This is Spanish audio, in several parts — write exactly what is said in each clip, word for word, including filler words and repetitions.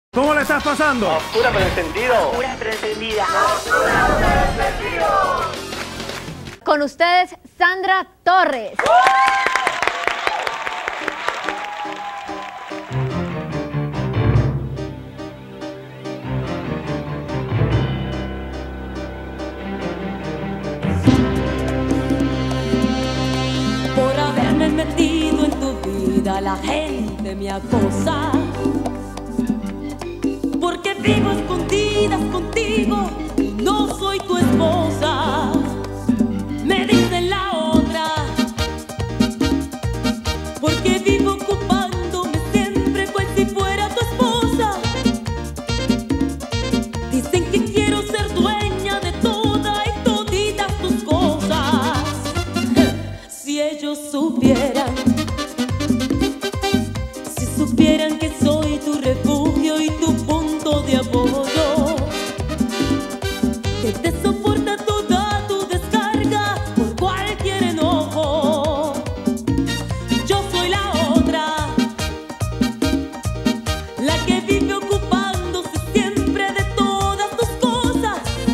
¿Cómo le estás pasando? Oscura pero encendido. Oscura pero encendida. Con ustedes, Sandra Torres. Por haberme metido en tu vida, la gente me acosa. Porque vivo escondidas contigo y no soy tu esposa. Me dicen la otra, porque vivo ocupándome siempre cual si fuera tu esposa. Dicen que quiero ser dueña de todas y toditas tus cosas. Si ellos supieran, si supieran que soy tu refugio y tu punto de apoyo, que te soporta toda tu descarga por cualquier enojo. Yo soy la otra, la que vive ocupándose siempre de todas tus cosas,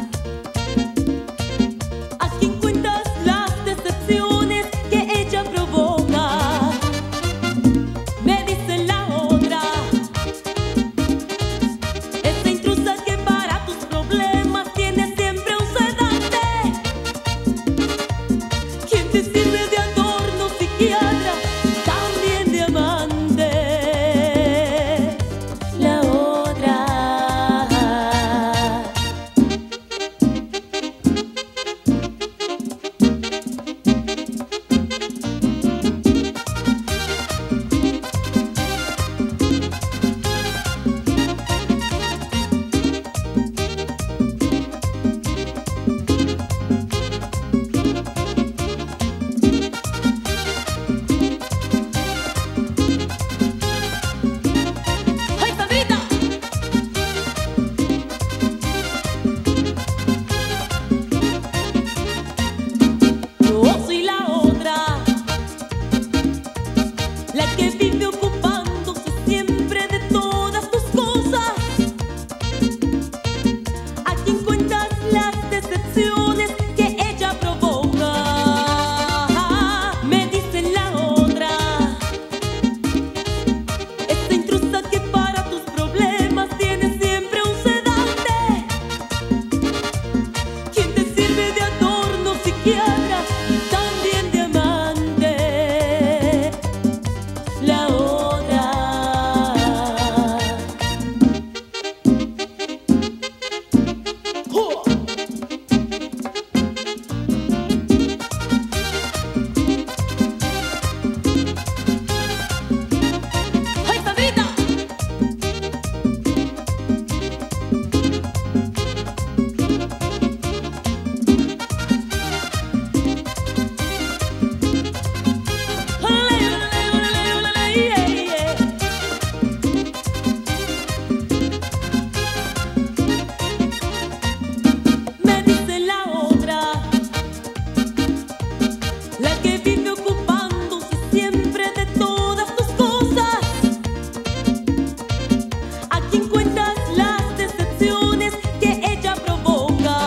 a quien cuentas las decepciones que ella provoca. Me dicen la otra, esa intrusa que para tus problemas tiene siempre un sedante. ¿Quién te sirve de adorno, psiquiatra, también de amante? La otra. ¡Ay, Sandrita! Yo soy la otra, la que vive ocupándose siempre de todas tus cosas, a quien cuentas las decepciones que ella provoca. Me dicen la otra, esta intrusa que para tus problemas tiene siempre un sedante. ¿Quién te sirve de adorno, psiquiatra, y también de amante? La otra. ¡Jua! ¡Ay, Sandrita! Olé, olé, olé, olé, yeah, yeah. Me dice la otra, la que vive ocupándose siempre de todas tus cosas, a quien cuentas las decepciones que ella provoca.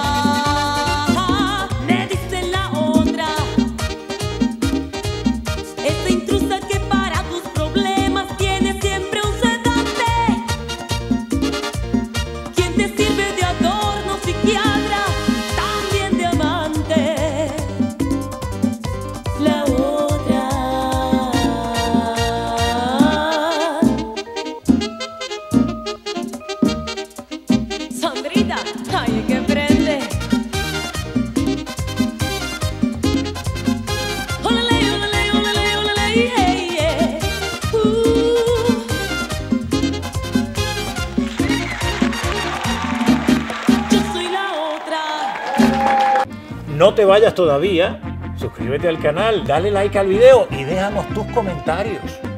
Me dice la otra, esa intrusa que para tus problemas tiene siempre un sedante. ¿Quién te sirve de adorno, psiquiatra, también de amante? La otra. Sandrita, ay, que prende. Olé, olé, olé, olé, yeah, yeah. Uh. Yo soy la otra. No te vayas todavía. Suscríbete al canal, dale like al video y déjanos tus comentarios.